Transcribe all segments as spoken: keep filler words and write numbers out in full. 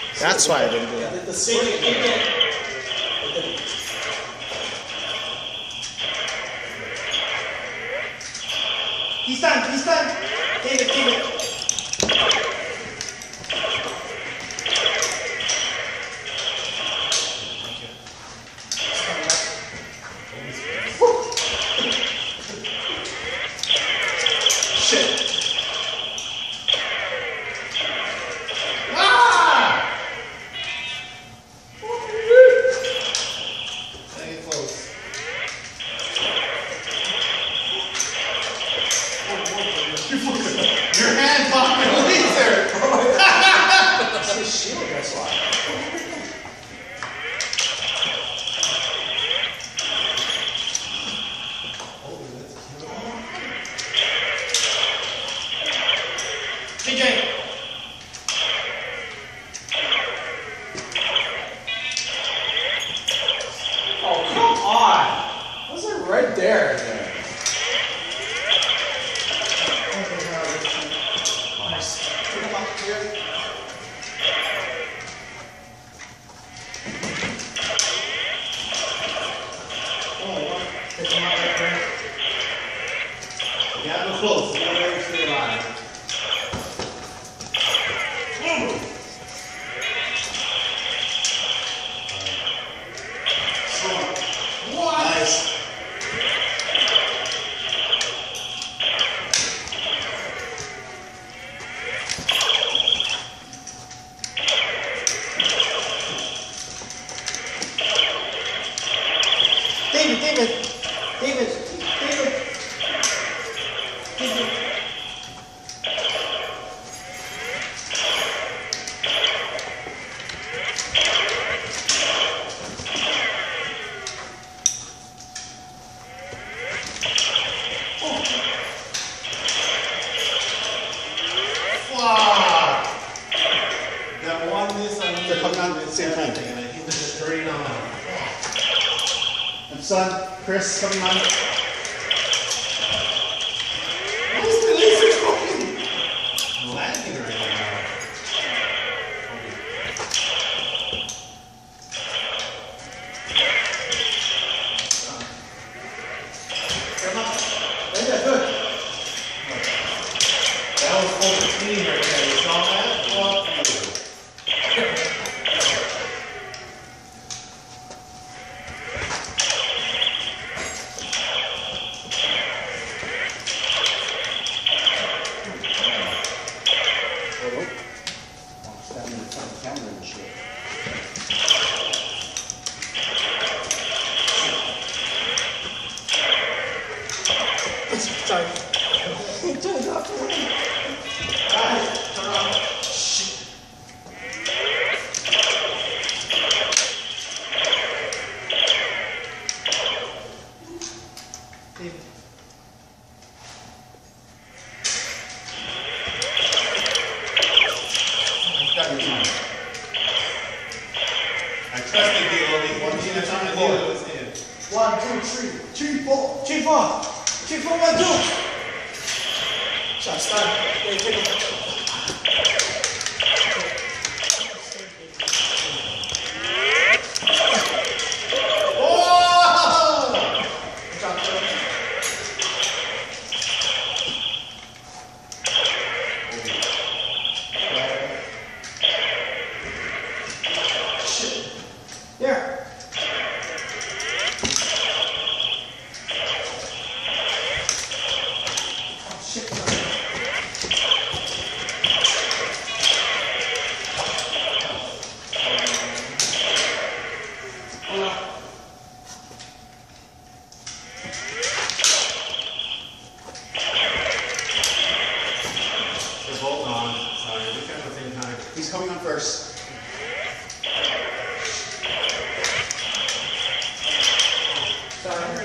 That's why I didn't do it. The singing. He's done, he's done. David, David. Your hand popped my laser! That's his shield, that's why. T J! Oh, come on! Was it right there? Nice. Put him up here. Oh, pick him up right there. You gotta go close. You gotta let him stay alive. What? Nice. David, David, David, David, David. Wow. That one miss on me. They're coming on at the same time. And I hit the straight on. And son, Chris, coming on. Why is the laser going? I'm lagging right now. Come on. Right there, good. That was over clean right there. You saw that? Fuck you. Standing in front of the camera and shit. Sorry. Turn it off. Guys, turn it off. Shit. David. I trusted you, only one thing I tried to do was him. One, two, three. Three, four. Three, four. Three, four, one, two. Shot start. Wait, take it. Oh! Drop it. Shit. There. Oh, shit. Hold on. They're both on. Sorry, we kept at the same time. He's coming on first. Sorry.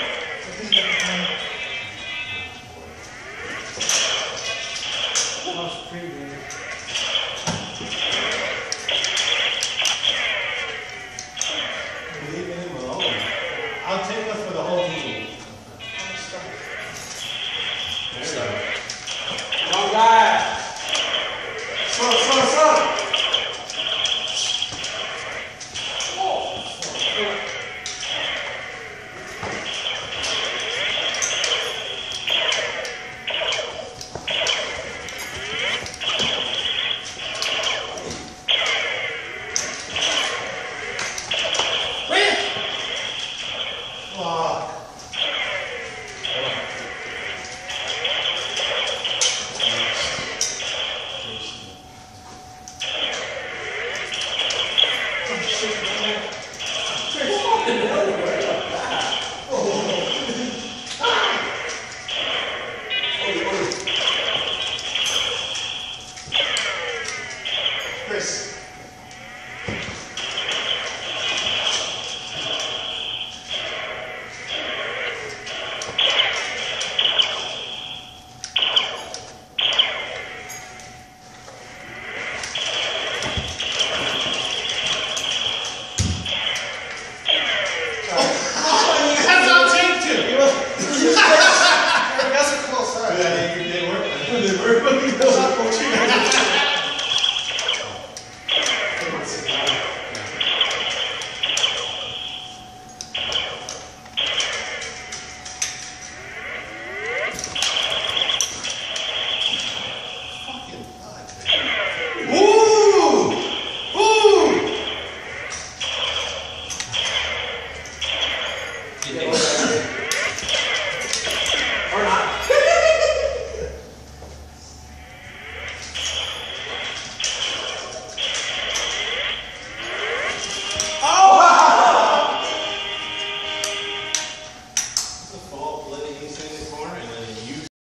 Lost preview. Leave him alone. I'll take us for the whole team. There you go. Wrong guy. Slow, slow, slow. Chris.